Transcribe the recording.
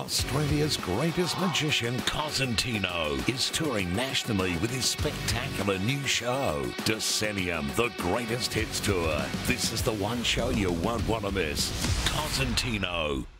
Australia's greatest magician, Cosentino, is touring nationally with his spectacular new show, Decennium, the Greatest Hits Tour. This is the one show you won't want to miss. Cosentino.